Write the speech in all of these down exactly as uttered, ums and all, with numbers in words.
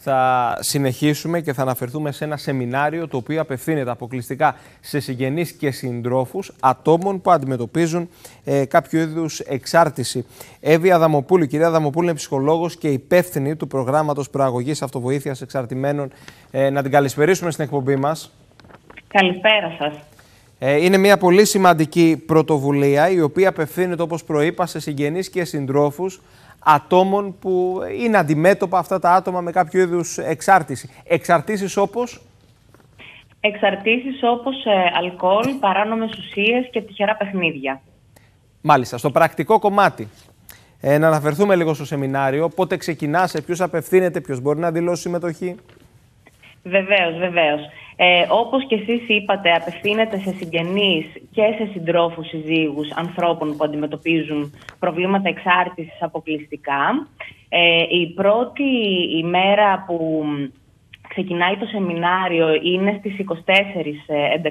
Θα συνεχίσουμε και θα αναφερθούμε σε ένα σεμινάριο το οποίο απευθύνεται αποκλειστικά σε συγγενείς και συντρόφους ατόμων που αντιμετωπίζουν ε, κάποιο είδους εξάρτηση. Εύη Αδαμοπούλου, η κυρία Αδαμοπούλου είναι ψυχολόγος και υπεύθυνη του προγράμματος προαγωγής αυτοβοήθειας εξαρτημένων. Ε, να την καλησπερίσουμε στην εκπομπή μας. Καλησπέρα σας. Ε, είναι μια πολύ σημαντική πρωτοβουλία η οποία απευθύνεται, όπως προείπα, σε συγγενείς και συντρόφους ατόμων που είναι αντιμέτωπα αυτά τα άτομα με κάποιο είδους εξάρτηση. Εξαρτήσεις όπως? Εξαρτήσεις όπως ε, αλκοόλ, παράνομες ουσίες και τυχερά παιχνίδια. Μάλιστα. Στο πρακτικό κομμάτι, ε, να αναφερθούμε λίγο στο σεμινάριο. Πότε ξεκινά, σε ποιους απευθύνεται, ποιος μπορεί να δηλώσει συμμετοχή? Βεβαίως, βεβαίως. Ε, όπως και εσείς είπατε, απευθύνεται σε συγγενείς και σε συντρόφους, συζύγους, ανθρώπων που αντιμετωπίζουν προβλήματα εξάρτησης αποκλειστικά. Ε, η πρώτη ημέρα που ξεκινάει το σεμινάριο είναι στις είκοσι τέσσερις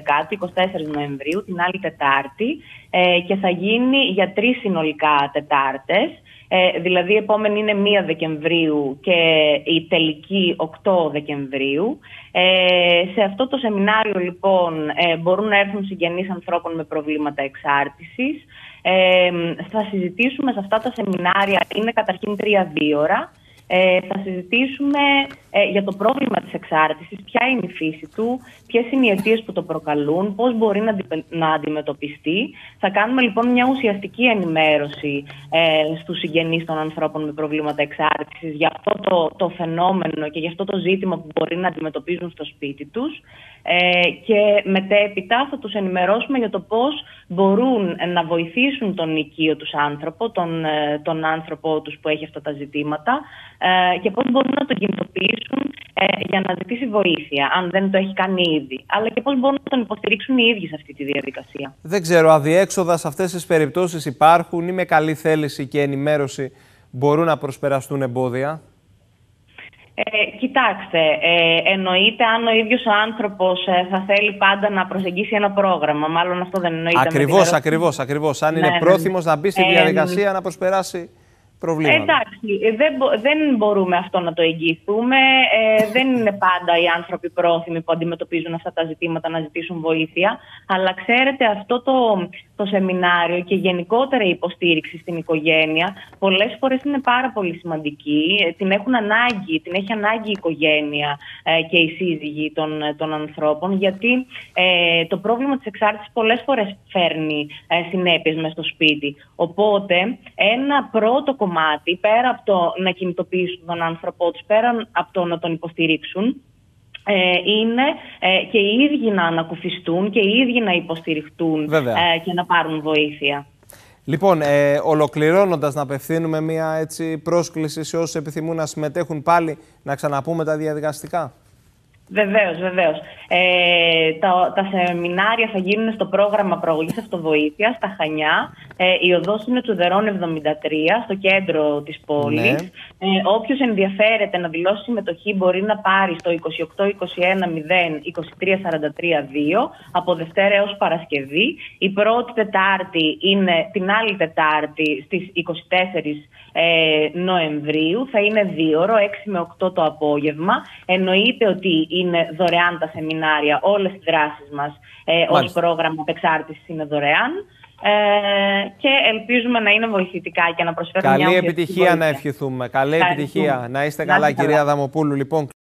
Νοεμβρίου, την άλλη Τετάρτη, ε, και θα γίνει για τρεις συνολικά Τετάρτες. Ε, δηλαδή η επόμενη είναι πρώτη Δεκεμβρίου και η τελική οκτώ Δεκεμβρίου. Ε, σε αυτό το σεμινάριο λοιπόν ε, μπορούν να έρθουν συγγενείς ανθρώπων με προβλήματα εξάρτησης. Ε, θα συζητήσουμε σε αυτά τα σεμινάρια, είναι καταρχήν τρία δίωρα. Ε, θα συζητήσουμε ε, για το πρόβλημα της εξάρτησης, ποια είναι η φύση του, ποιες είναι οι αιτίες που το προκαλούν, πώς μπορεί να, αντι, να αντιμετωπιστεί. Θα κάνουμε λοιπόν μια ουσιαστική ενημέρωση ε, στους συγγενείς των ανθρώπων με προβλήματα εξάρτησης για αυτό το, το φαινόμενο και για αυτό το ζήτημα που μπορεί να αντιμετωπίζουν στο σπίτι τους. Ε, και μετέπειτα θα τους ενημερώσουμε για το πώς μπορούν να βοηθήσουν τον οικείο τους άνθρωπο, τον, τον άνθρωπό τους που έχει αυτά τα ζητήματα, ε, και πώς μπορούν να τον κινητοποιήσουν ε, για να ζητήσει βοήθεια, αν δεν το έχει κάνει ήδη. Αλλά και πώς μπορούν να τον υποστηρίξουν οι ίδιοι σε αυτή τη διαδικασία. Δεν ξέρω, αδιέξοδα σε αυτές τις περιπτώσεις υπάρχουν ή με καλή θέληση και ενημέρωση μπορούν να προσπεραστούν εμπόδια? Ε, κοιτάξτε, ε, εννοείται αν ο ίδιος ο άνθρωπος ε, θα θέλει πάντα να προσεγγίσει ένα πρόγραμμα. Μάλλον αυτό δεν εννοείται. Ακριβώς, με ακριβώς, ακριβώς. Αν ναι, είναι πρόθυμος ναι. να μπει στη διαδικασία ε, να προσπεράσει προβλήματα. Εντάξει, δεν, δεν μπορούμε αυτό να το εγγυηθούμε. Ε, δεν είναι πάντα οι άνθρωποι πρόθυμοι που αντιμετωπίζουν αυτά τα ζητήματα να ζητήσουν βοήθεια. Αλλά ξέρετε, αυτό το, το σεμινάριο και γενικότερα η υποστήριξη στην οικογένεια πολλές φορές είναι πάρα πολύ σημαντική. Την έχουν ανάγκη, την έχει ανάγκη η οικογένεια ε, και οι σύζυγοι των, των ανθρώπων, γιατί ε, το πρόβλημα της εξάρτησης πολλές φορές φέρνει ε, συνέπειες μες στο σπίτι. Οπότε, ένα πρώτο κομμάτι, πέρα από το να κινητοποιήσουν τον άνθρωπό τους, πέρα από το να τον υποστηρίξουν, ε, είναι ε, και οι ίδιοι να ανακουφιστούν και οι ίδιοι να υποστηριχτούν ε, και να πάρουν βοήθεια. Λοιπόν, ε, ολοκληρώνοντας, να απευθύνουμε μια έτσι πρόσκληση σε όσους επιθυμούν να συμμετέχουν πάλι, να ξαναπούμε τα διαδικαστικά. Βεβαίως, βεβαίως. Ε, τα, τα σεμινάρια θα γίνουν στο πρόγραμμα προαγωγής αυτοβοήθειας στα Χανιά. Ε, η οδός είναι Τσουδερών εβδομήντα τρία, στο κέντρο της πόλης. Ναι. Ε, όποιος ενδιαφέρεται να δηλώσει συμμετοχή μπορεί να πάρει στο είκοσι οκτώ είκοσι ένα μηδέν είκοσι τρία σαράντα τρία δύο από Δευτέρα έως Παρασκευή. Η πρώτη Τετάρτη είναι την άλλη Τετάρτη στις είκοσι τέσσερις Νοεμβρίου. Θα είναι δίωρο, έξι με οκτώ το απόγευμα. Εννοείται ότι είναι δωρεάν τα σεμινάρια, όλες οι δράσεις μας ε, ως πρόγραμμα εξάρτησης είναι δωρεάν. Ε, και ελπίζουμε να είναι βοηθητικά και να προσφέρουμε καλή μια επιτυχία βοήθεια. Να ευχηθούμε. Καλή επιτυχία. Να είστε καλά, κυρία Αδαμοπούλου. Λοιπόν,